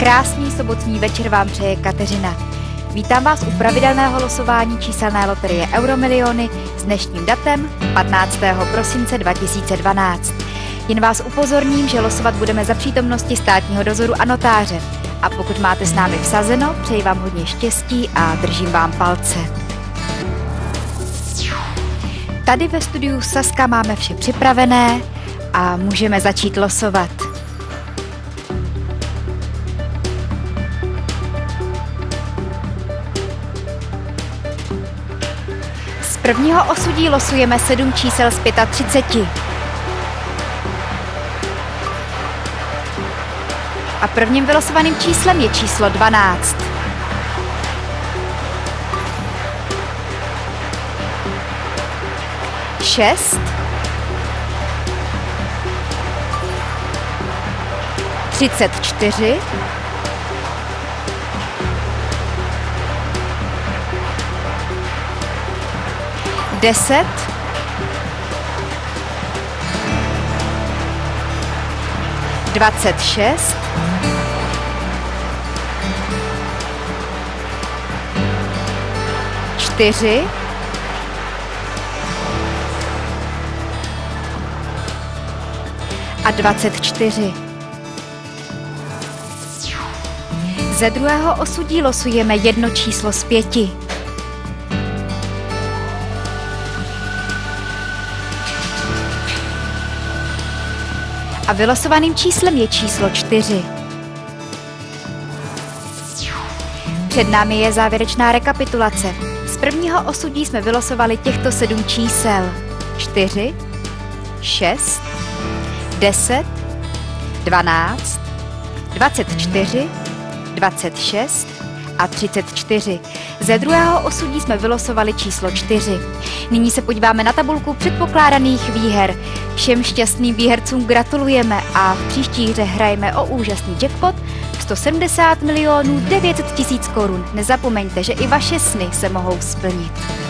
Krásný sobotní večer vám přeje Kateřina. Vítám vás u pravidelného losování číselné loterie Euromiliony s dnešním datem 15. prosince 2012. Jen vás upozorním, že losovat budeme za přítomnosti státního dozoru a notáře. A pokud máte s námi vsazeno, přeji vám hodně štěstí a držím vám palce. Tady ve studiu Sazka máme vše připravené a můžeme začít losovat. Z prvního osudí losujeme 7 čísel z 35. A prvním vylosovaným číslem je číslo 12. Šest. 34. 10. 26. 4. 24. Ze druhého osudí losujeme jedno číslo z 5. A vylosovaným číslem je číslo 4. Před námi je závěrečná rekapitulace. Z prvního osudí jsme vylosovali těchto 7 čísel. 4, 6, 10, 12, 24, 26 a 34. Ze druhého osudí jsme vylosovali číslo 4. Nyní se podíváme na tabulku předpokládaných výher. Všem šťastným výhercům gratulujeme a v příští hře hrajeme o úžasný jackpot 170 900 000 korun. Nezapomeňte, že i vaše sny se mohou splnit.